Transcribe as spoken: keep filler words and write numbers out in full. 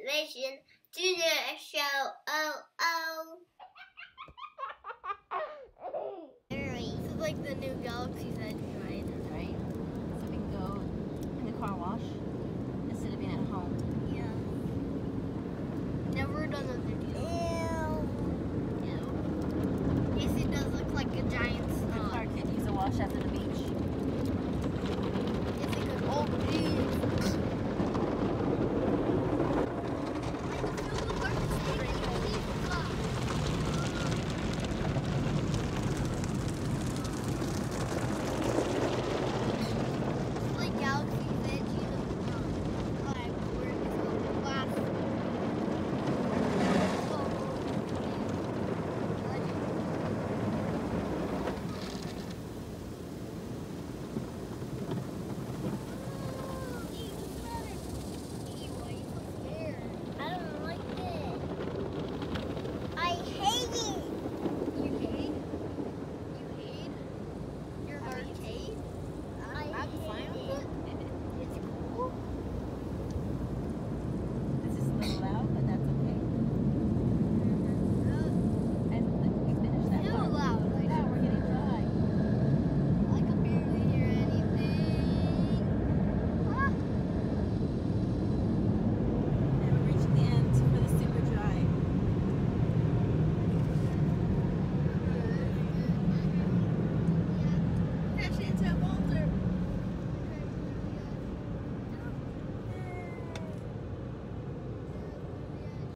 Congratulations Junior Show. Oh, oh. This is like the new Galaxy's Edge, right? Right? So we can go in the car wash.